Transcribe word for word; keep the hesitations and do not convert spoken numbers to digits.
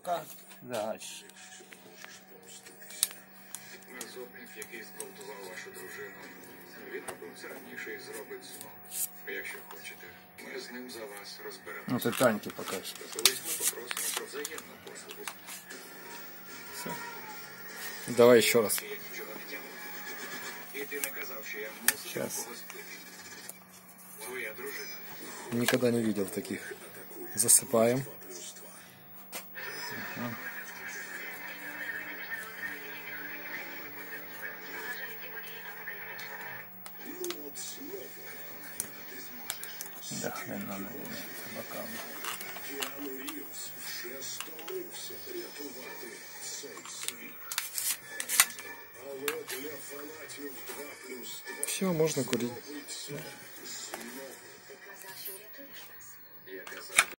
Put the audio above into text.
Пока. Загач. Мерзотник, який зґвалтував вашу дружину, він робив це раніше і зробить знову. Якщо хочете, ми з ним за вас розберемося. Ну ти Таньки покажеш. Колись ми попросимо про взаємну послугу. Все. Давай ще раз. Я нічого не тягну. І ти не казав, що я мусив Щас. когось пити. Твоя дружина. Никогда не видел таких. Засыпаем. Ага. Да хрена наверное, табаками. Все, можно курить.